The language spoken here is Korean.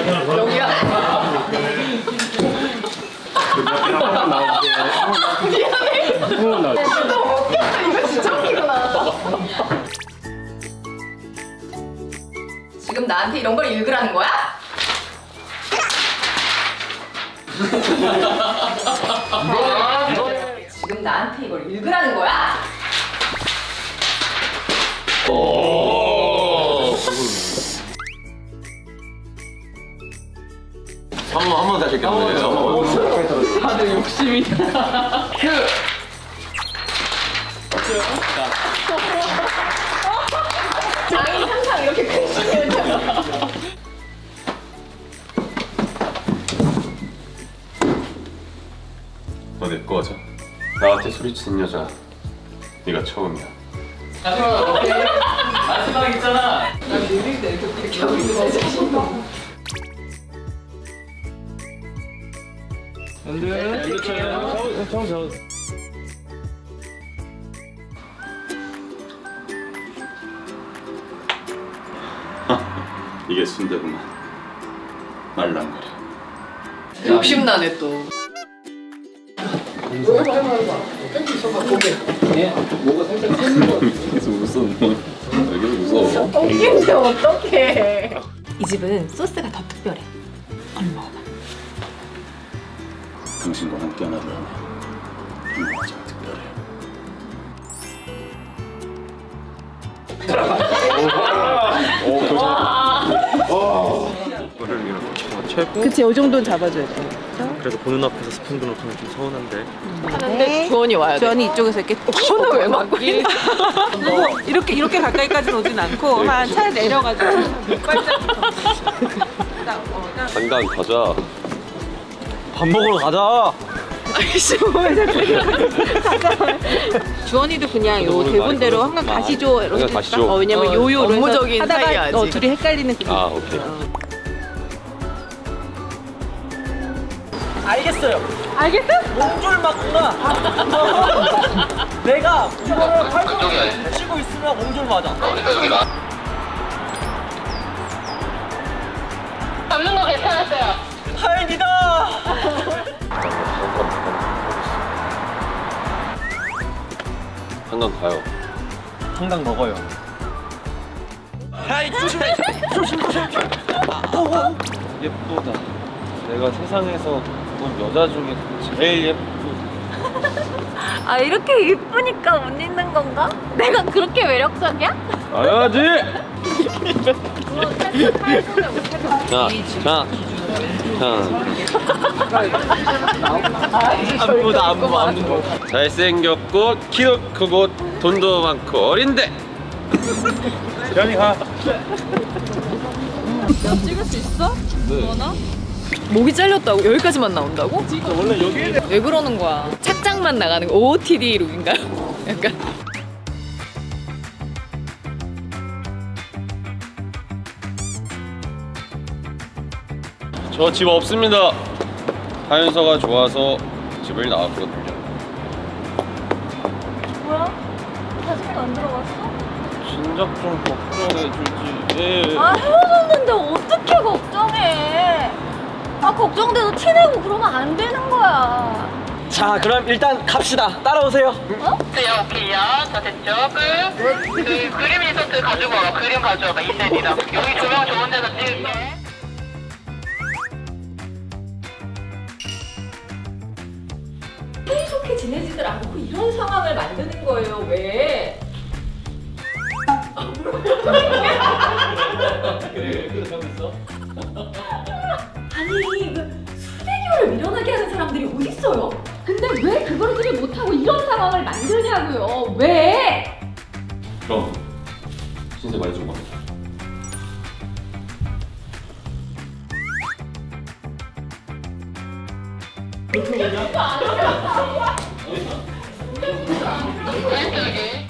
여기야? 미안해. 너무 웃겼다. 이거 진짜 웃기구나. 지금 나한테 이런 걸 읽으라는 거야? 지금 나한테 이걸 읽으라는 거야? 한번 다시 했겠네. 다들 욕심이. 장이 항상 이렇게 큰 신이었잖아. 너 내꺼 하자. 나한테 소리치는 여자 네가 처음이야. 마지막 있잖아. 나 느린데 이렇게 하고 있는 거 자신감. 이게 순대구만. 말랑거려. 욕심나네 또. 계속 웃어. 왜 계속 웃어? 웃긴데 어떡해. 이 집은 소스가 더 특별해. 얼른 먹어봐. 당신과 함께 하나라면 가장 특별해. 그치, 이 정도는 잡아줘야 돼. 그래도 보는 앞에서 스푼 드는 건 좀 서운한데. 하는데 주원이 와야 돼. 주원이 이쪽에서 이렇게 주원은 왜 막고 있나? 이렇게 가까이까지는 오진 않고 한 차에 내려가지고 몇 발짝 한강 가자. 밥 먹으러 가자. 아이씨 주원이도 그냥 요 대본대로 한강 가시죠 이렇게 한강 가시죠. 왜냐면 요요로 업무적인 하다가 사이야, 아직. 둘이 헷갈리는 그 아 오케이. 알겠어요. 알겠어? 몸줄 맞구나. 내가 이거를 팔꿈치에 치고 있으면 몸줄 맞아. 잡는 거 괜찮았어요. 다행이다. 한강 가요. 한강 먹어요. 아이 조심해. 조심. 예쁘다. 내가 세상에서 본 여자 중에 제일 예쁘다. 아 이렇게 이쁘니까 못 있는 건가? 내가 그렇게 매력적이야? 가야지. 자. 안무. 잘생겼고 키도 크고 돈도 많고 어린데. 연이 가. 찍을 수 있어? 원아? 목이 잘렸다고? 여기까지만 나온다고? 원래 여기 왜 그러는 거야? 착장만 나가는 거 OOTD 룩인가요? 약간 저 집 없습니다. 하윤서가 좋아서 집을 나왔거든요. 뭐야? 아직도 안 들어갔어? 진작 좀 걱정해주지. 아 헤어졌는데 어떻게 걱정해? 아 걱정돼도 티내고 그러면 안 되는 거야. 자, 그럼 일단 갑시다. 따라오세요. 네, 오케이요. 자, 됐죠? 그 그림 인서트 가지고 와봐. 그림 가져와봐. 이센이랑. 여기 조명 좋은 데서 찍을게. 사이좋게 지내지들 않고 이런 상황을 만드는 거예요. 왜? 아니 그 수대결을 밀어나게 하는 사람들이 어디 있어요? 근데 왜 그걸 못하고 이런 상황을 만드냐고요? 왜? 그럼 신세 말해준 겁니다. 왼쪽에.